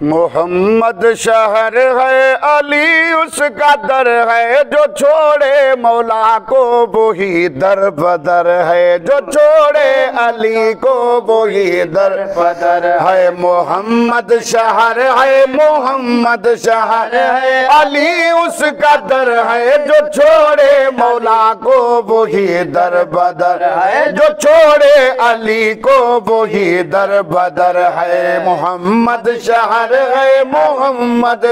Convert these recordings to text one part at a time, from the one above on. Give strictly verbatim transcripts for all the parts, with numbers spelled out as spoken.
محمد شہر ہے علی اس کا در ہے جو چھوڑے مولا کو وہی در بدر ہے جو چھوڑے علی کو وہی در بدر ہے محمد شہر ہے محمد شہر ہے علی اس کا در ہے جو چھوڑے مولا کو وہی در بدر ہے جو چھوڑے علی کو وہی در بدر ہے محمد شہر ہے محمد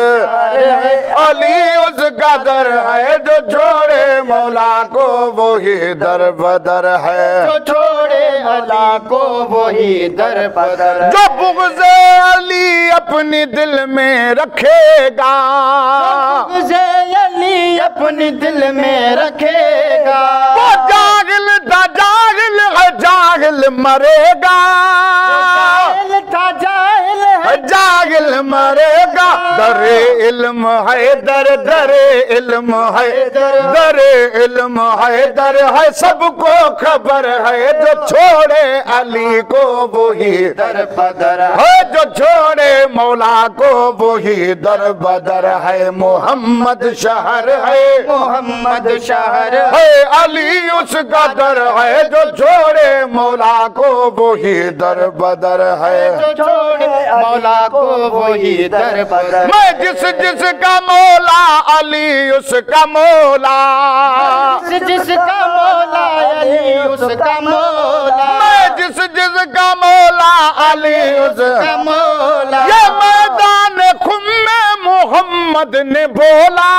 علی اس کا در ہے جو چھوڑے مولا کو وہی در بدر ہے جو چھوڑے علی کو وہی در بدر ہے جو بغض علی اپنی دل میں رکھے گا بغض علی اپنی دل میں رکھے گا وہ جاہل تھا جاہل ہے جاہل مرے گا جاہل تھا جاہل ہے جاہل مرے گا در علم ہے در در علم ہے در علم ہے در ہے سب کو خبر ہے جو چھوڑے علی کو وہی در بدر ہے جو چھوڑے مولا کو وہی در بدر ہے محمد شہر ہے محمد شہر ہے علی اس کا در ہے جو چھوڑے مولا کو وہی در بدر ہے جو چھوڑے مولا کو وہی در بدر میں جس جس کا مولا علی اس کا مولا جس جس کا مولا علی اس کا مولا میں جس جس کا مولا علی اس کا مولا یہ میدان خم میں محمد نے بولا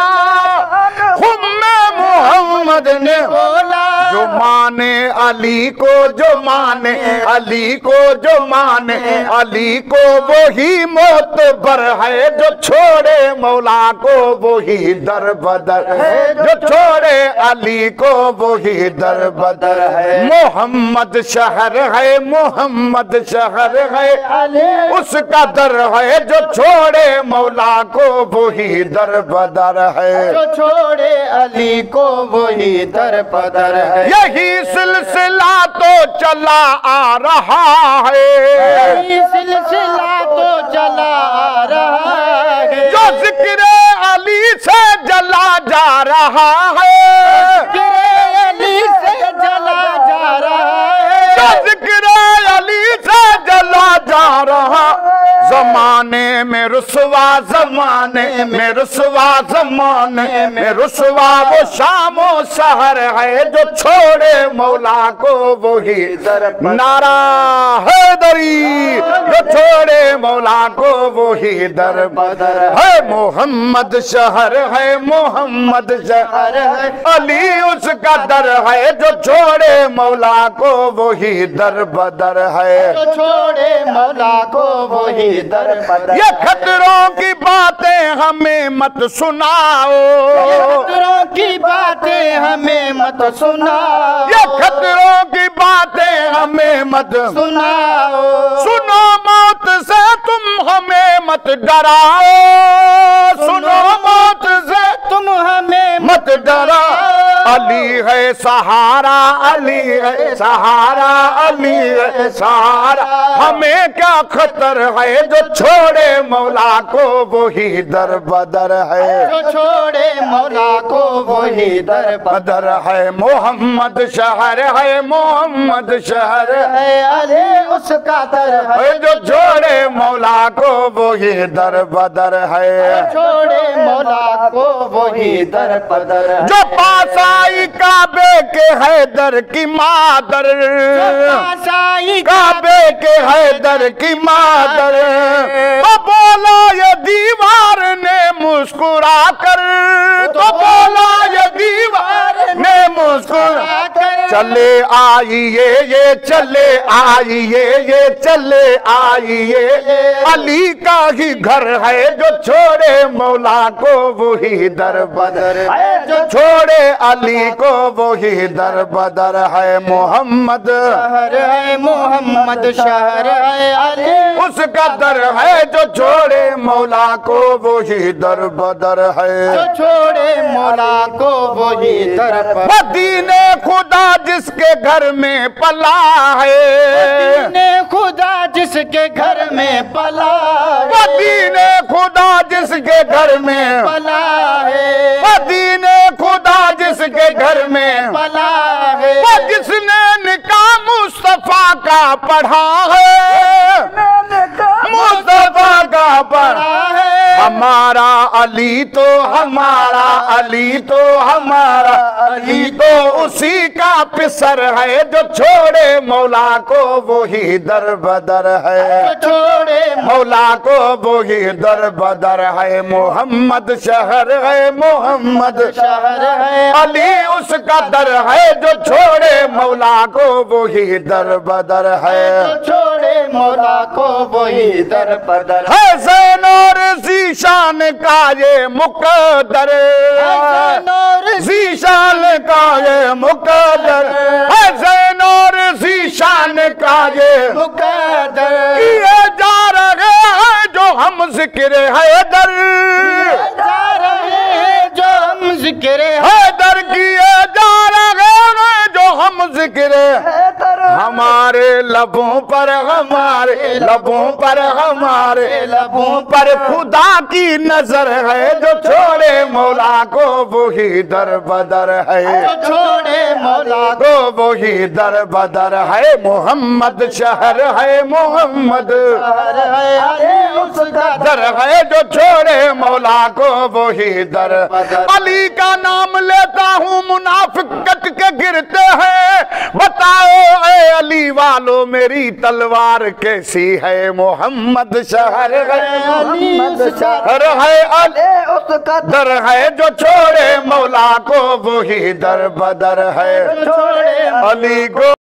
خم میں محمد نے بولا جو مانے علی کو جو مانے علی کو جو مانے علی کو وہی معتبر ہے جو چھوڑے مولا کو وہی در بدر ہے جو چھوڑے علی کو وہی در بدر ہے محمد شہر ہے محمد شہر ہے اس کا در ہے جو چھوڑے مولا کو وہی در بدر ہے جو چھوڑے علی کو وہی در بدر ہے یہی سلسلہ تو چلا آ رہا ہے یہی سلسلہ تو چلا آ رہا ہے جو ذکر علی سے جلا جا رہا ہے ذکر علی سے جلا جا رہا ہے جو ذکر علی سے جلا جا رہا زمانے میں رسوا زمانے میں رسوا زمانے میں رسوا وہ شام و سحر ہے جو چھوڑے مولا کو وہی در نعرہ حیدری جو چھوڑے مولا کو وہی در بدر ہے محمد شہر ہے محمد شہر ہے علی اس کا در ہے جو چھوڑے مولا کو وہی در بدر ہے جو چھوڑے مولا کو وہی در بدر یہ خطروں کی باتیں ہمیں مت سناؤ خطروں کی باتیں ہمیں مت سناؤ یہ خطروں کی باتیں ہمیں مت سناؤ سنو موت سے تم ہمیں مت ڈراؤ سنو موت سے تم ہمیں مت ڈراؤ علی ہے سہارا علی ہے سہارا علی ہے سہارا ہمیں کیا خطر ہے جو چھوڑے مولا کو وہی در بدر ہے جو چھوڑے مولا کو وہی در بدر ہے محمد شہر ہے محمد شہر ہے علی اس کا در ہے جو چھوڑے مولا کو وہی در بدر ہے چھوڑے مولا کو وہی در بدر ہے جو پاس آئی کعبے کے حیدر کی مادر آسائی کعبے کے حیدر کی مادر تو بولا یہ دیوار نے مسکرا کر تو بولا یہ دیوار نے مسکرا کر چلے آئیے یہ چلے آئیے یہ چلے آئیے علی کا ہی گھر ہے جو چھوڑے مولا کو وہی در بدر ہے جو چھوڑے علی کو وہی در بدر ہے محمد شہر ہے محمد شہر ہے علی اس کا در ہے جو چھوڑے مولا کو وہی در بدر ہے جو چھوڑے مولا کو وہی در بدر وہ دین خدا جس کے گھر میں پلا ہے دین خدا جس کے گھر میں پلا وہ दीन खुदा जिसके घर में पला है, दीन खुदा जिसके घर में पला है, वो जिसने निकाह मुस्तफा का पढ़ा है, मुस्तफा का पढ़ा है। हमारा अली तो हमारा अली तो हमारा अली तो उसी का पिसर है, जो छोड़े मौला को वही दर बदर है, छोड़े मौला को वही दर बदर है। मोहम्मद शहर है, मोहम्मद शहर है, अली उसका दर है, जो छोड़े मौला को वही दर बदर है, छोड़े मौला को वही दर बदर है। ज़ैन और ज़ीशान का ये मुक़द्दर, ज़ीशान का ये मुक़द्दर है, ज़ैन और ज़ीशान का ये मुक़द्दर किए जा रहे हैं जो हम ज़िक्र हैदर, जा रहे हैं जो हम ज़िक्र हैदर किए जा रहे हैं जो हम ज़िक्र हमारे लबों पर, हमारे लबों पर, हमारे लबों पर खुदा की नजर है, जो छोड़े मौला को वही दर बदर है, छोड़े मौला को वही दर बदर है। मोहम्मद शहर है, मोहम्मद उसका दर है, जो छोड़े मौला को वही दर। अली का नाम लेता हूँ मुनाफिक कट के गिरते हैं, बताओ ऐ अली वालों मेरी तलवार कैसी है। मोहम्मद शहर है, मोहम्मद शहर है, अली उसका दर है, जो छोड़े मौला को वही दर बदर है, छोड़े अली को